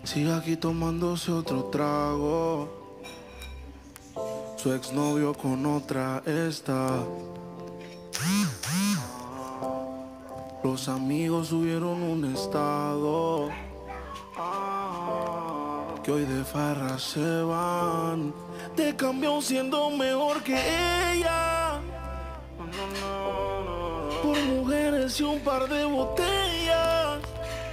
Sigue aquí tomándose otro trago. Su exnovio con otra está. Los amigos subieron un estado que hoy de farra se van. Te cambió siendo mejor que ella por mujeres y un par de botellas,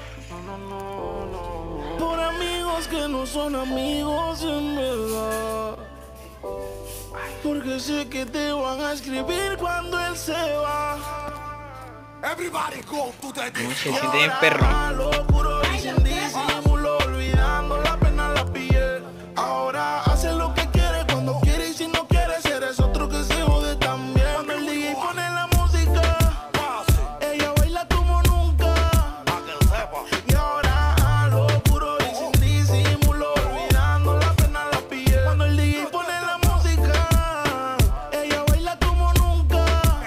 por amigos que no son amigos en verdad, porque sé que te van a escribir cuando él se va. Everybody go to the No, se siente bien perro. Lo puro y sin disimulo, olvidando la pena la pillé. Ahora hace lo que quiere cuando quiere y si no quiere eres otro que se jode también. Cuando el DJ pone la música, ella baila como nunca. Y ahora lo puro y sin disimulo, olvidando la pena la pillé. Cuando el DJ pone la música, ella baila como nunca.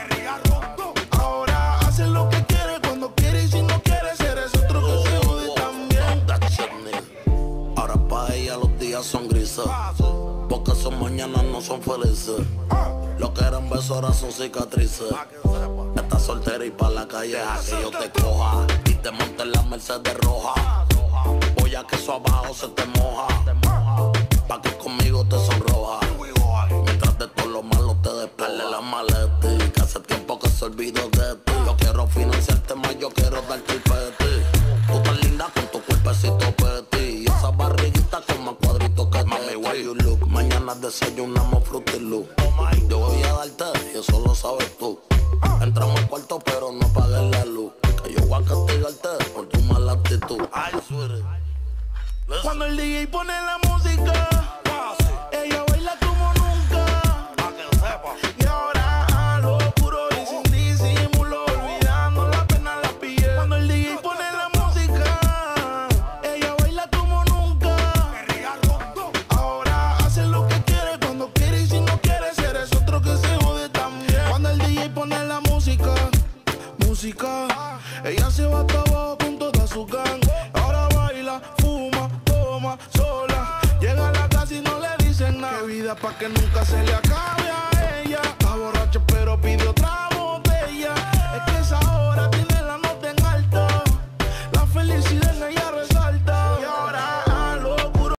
Ahora hace lo que quiere cuando quiere y si no quiere eres otro que se jode también. Ahora pa' ella los días son grises, porque son mañanas no son felices. Lo que eran besos ahora son cicatrices. Estás soltera y pa' la calle así yo te coja y te monte en la Mercedes roja. Voy a que eso abajo se te moja, pa' que conmigo te sonroja. Mientras de todo lo malo te despele la maleta, que hace tiempo que se olvidó de ti. Yo quiero financiarte más, yo quiero darte el peti. Tú tan linda con tu cuerpecito petit y esa barriguita con más cuadritos que mami, why you look. Mañana desayunamos Fruity Loop. Yo voy a darte y eso lo sabes tú. Entramos al cuarto pero no apagues la luz, que yo voy a castigarte por tu mala actitud. Ay, sweetie. Cuando el DJ pone la música, ella baila como nunca. Y ahora lo puro y sin disimulo, olvidando la pena la pillé. Cuando el DJ pone la música, ella baila como nunca. Ahora hace lo que quiere cuando quiere y si no quiere eres otro que se jode también. Cuando el DJ pone la música, ella se va hasta abajo con toda su gang. Ahora baila, fuma, toma, sola. Llega a la casa y no le dicen nada. Qué vida pa' que nunca se le acabe a ella. Está borracha pero pide otra botella. Es que esa